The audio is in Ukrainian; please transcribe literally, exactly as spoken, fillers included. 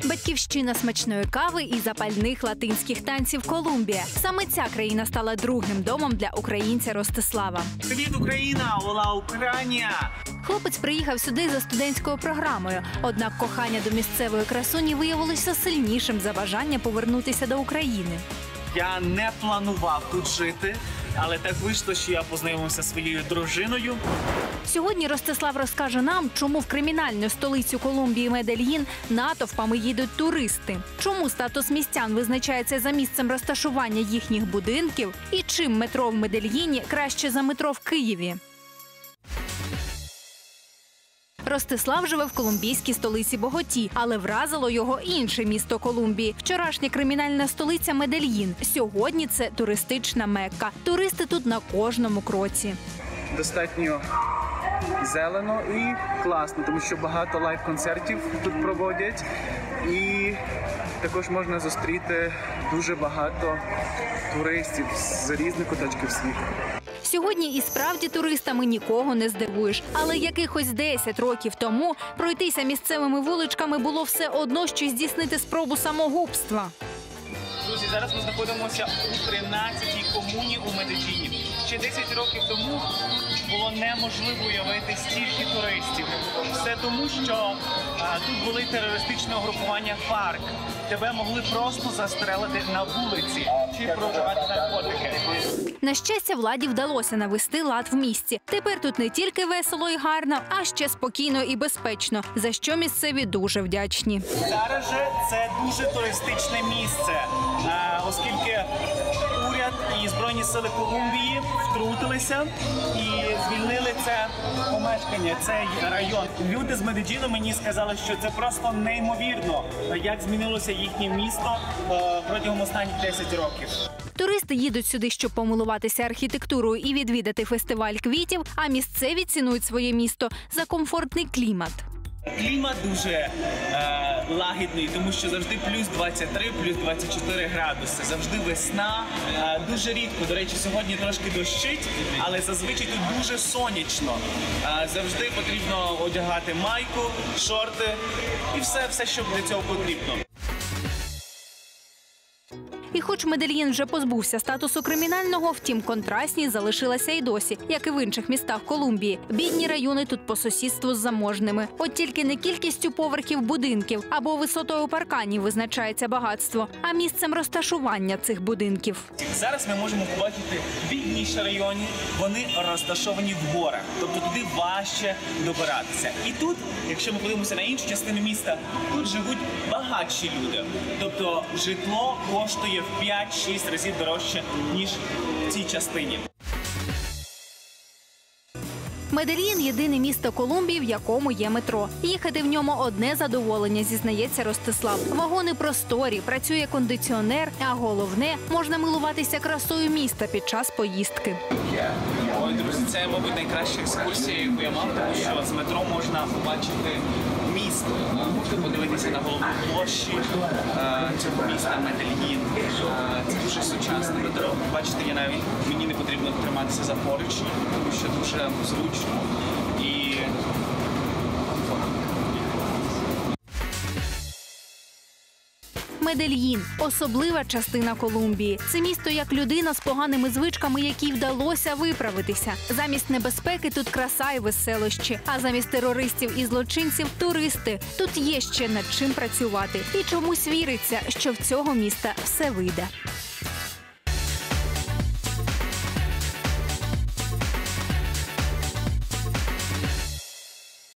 Батьківщина смачної кави і запальних латинських танців Колумбія. Саме ця країна стала другим домом для українця Ростислава. Привіт, Україна! Ола, Україна! Хлопець приїхав сюди за студентською програмою. Однак кохання до місцевої красуні виявилося сильнішим за бажання повернутися до України. Я не планував тут жити, але так вийшло, що я познайомився зі своєю дружиною. Сьогодні Ростислав розкаже нам, чому в кримінальну столицю Колумбії Медельїн натовпами їдуть туристи, чому статус містян визначається за місцем розташування їхніх будинків і чим метро в Медельїні краще за метро в Києві. Ростислав живе в колумбійській столиці Боготі, але вразило його інше місто Колумбії – вчорашня кримінальна столиця Медельїн. Сьогодні це туристична Мекка. Туристи тут на кожному кроці. Достатньо зелено і класно, тому що багато лайв-концертів тут проводять. І також можна зустріти дуже багато туристів з різних куточків світу. Сьогодні і справді туристами нікого не здивуєш. Але якихось десять років тому пройтися місцевими вуличками було все одно, що здійснити спробу самогубства. Друзі, зараз ми знаходимося у тринадцятій комуні у Медельїні. Ще десять років тому було неможливо уявити стільки туристів. Все тому, що а, тут були терористичне угрупування ФАРК. Тебе могли просто застрелити на вулиці чи продавати наркотики. На щастя, владі вдалося навести лад в місті. Тепер тут не тільки весело і гарно, а ще спокійно і безпечно, за що місцеві дуже вдячні. Зараз же це дуже туристичне місце, оскільки уряд і Збройні сили Колумбії втрутилися і звільнили це помешкання, цей район. Люди з Медельїну мені сказали, що це просто неймовірно, як змінилося їхнє місто протягом останніх десять років. Туристи їдуть сюди, щоб помилуватися архітектурою і відвідати фестиваль квітів, а місцеві цінують своє місто за комфортний клімат. Клімат дуже е, лагідний, тому що завжди плюс двадцять три, плюс двадцять чотири градуси. Завжди весна. Е, дуже рідко, до речі, сьогодні трошки дощить, але зазвичай тут дуже сонячно. Е, завжди потрібно одягати майку, шорти і все, все, що для цього потрібно. І хоч Медельїн вже позбувся статусу кримінального, втім контрастність залишилася й досі, як і в інших містах Колумбії. Бідні райони тут по сусідству з заможними. От тільки не кількістю поверхів будинків або висотою парканів визначається багатство, а місцем розташування цих будинків. Зараз ми можемо побачити бідніші райони, вони розташовані в горах, тобто туди важче добиратися. І тут, якщо ми подивимося на іншу частину міста, тут живуть багатші люди, тобто житло коштує в п'ять-шість разів дорожче, ніж в цій частині. Медельїн – єдине місто Колумбії, в якому є метро. Їхати в ньому – одне задоволення, зізнається Ростислав. Вагони просторі, працює кондиціонер, а головне – можна милуватися красою міста під час поїздки. Ой, друзі, це, мабуть, найкраща екскурсія, яку я мав, тому що з метро можна побачити місто. Можна подивитися на головну площі цього міста Медельїн. Це дуже сучасне метро. Бачите, я навіть, мені не потрібно триматися за поручні, тому що дуже зручно і Медельїн – особлива частина Колумбії. Це місто як людина з поганими звичками, якій вдалося виправитися. Замість небезпеки тут краса і веселощі, а замість терористів і злочинців – туристи. Тут є ще над чим працювати. І чомусь віриться, що в цього міста все вийде.